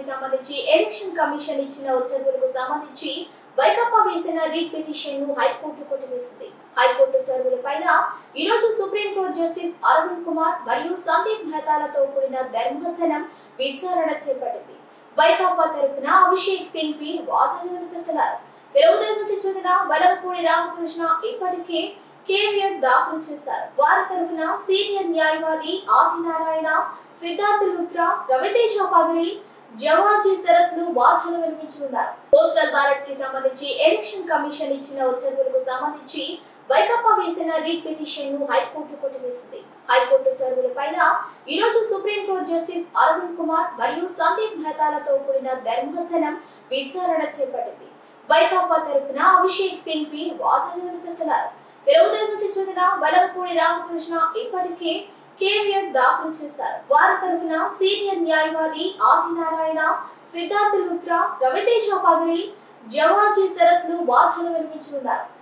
సంబంధించి election commission ఇచ్చిన ఉత్తర్వులకు సంబంధించి వైకాపా వేసిన రిట్ పిటిషన్ ను హైకోర్టు కొట్టివేసింది. హైకోర్టు ఉత్తర్వులపైన ఈ రోజు సుప్రీంకోర్టు జస్టిస్ అరవింద్ కుమార్ మరియు సందీప్ మెహతాలతో కూడిన ధర్మాసనం విచారణ చేపట్టింది. వైకాపా తరపున అభిషేక్ సింఘ్వి వాదనలు వినిపిస్తున్నారు. తెలుగుదేశంకి చెందిన వెలగపూడి రామకృష్ణ ఇప్పటికే కేవియట్ దాఖలు చేశారు. వారి తరఫున సీనియర్ న్యాయవాది ఆదినారాయణ, సిద్ధార్థ లుత్రా, రవితేజ పగరి, జవాజీ శరత్లు వాదనలు వినిపించనున్నారు. పోస్టల్ బ్యాలెట్ కి సంబంధించి ఎలక్షన్ కమిషన్ ఇచ్చిన ఉత్తర్వులకు సంబంధించి వైకాపా వేసిన రిట్ పిటిషన్ ను హైకోర్టు కొట్టివేసింది. హైకోర్టు ఉత్తర్వులపైన ఈ రోజు సుప్రీంకోర్టు జస్టిస్ అరవింద్ కుమార్ మరియు సందీప్ మెహతాలతో కూడిన ధర్మాసనం విచారణ చేపట్టింది. వైకాపా తరపున అభిషేక్ సింఘ్వి వాదనలు వినిపిస్తున్నారు. తెలుగుదేశంకి చెందిన వెలగపూడి రామకృష్ణ ఇప్పటికే కేవియట్ దాఖలు చేశారు. వారి తరఫున సీనియర్ న్యాయవాది ఆదినారాయణ, సిద్ధార్థ లుత్రా, రవితేజ పగరి, జవాజీ శరత్లు వాదనలు వినిపించనున్నారు.